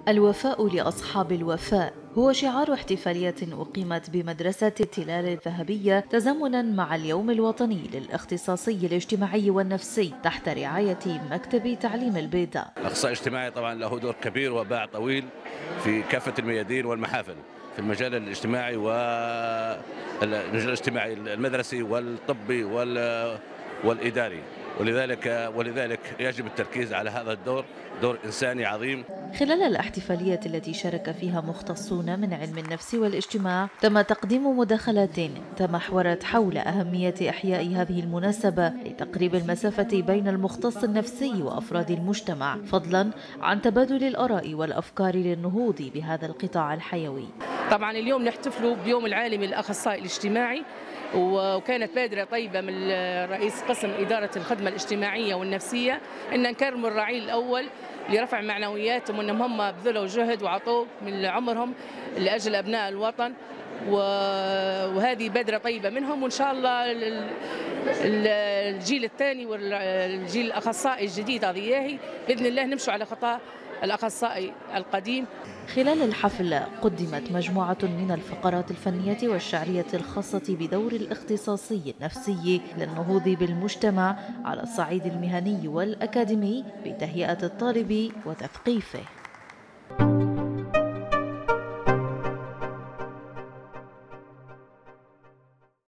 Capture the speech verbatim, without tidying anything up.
الوفاء لأصحاب الوفاء هو شعار احتفالية أقيمت بمدرسة التلال الذهبية تزامنا مع اليوم الوطني للاختصاصي الاجتماعي والنفسي تحت رعاية مكتب تعليم البيضاء. الأخصائي الاجتماعي طبعا له دور كبير وباع طويل في كافة الميادين والمحافل في المجال الاجتماعي والمجال الاجتماعي المدرسي والطبي والإداري، ولذلك ولذلك يجب التركيز على هذا الدور، دور إنساني عظيم. خلال الاحتفالية التي شارك فيها مختصون من علم النفس والاجتماع تم تقديم مداخلات تمحورت حول أهمية إحياء هذه المناسبة لتقريب المسافة بين المختص النفسي وأفراد المجتمع، فضلا عن تبادل الآراء والأفكار للنهوض بهذا القطاع الحيوي. طبعا اليوم نحتفل بيوم العالمي للأخصائي الاجتماعي، وكانت بادرة طيبة من رئيس قسم إدارة الخدمة الاجتماعية والنفسية أن نكرم الرعيل الأول لرفع معنوياتهم، وأنهم هم بذلوا جهد وعطوا من عمرهم لأجل أبناء الوطن، وهذه بادرة طيبة منهم. وإن شاء الله الجيل الثاني والجيل الأخصائي الجديد هذه بإذن الله نمشوا على خطى الأخصائي القديم. خلال الحفل قدمت مجموعة من الفقرات الفنية والشعرية الخاصة بدور الاختصاصي النفسي للنهوض بالمجتمع على الصعيد المهني والأكاديمي بتهيئة الطالب وتثقيفه.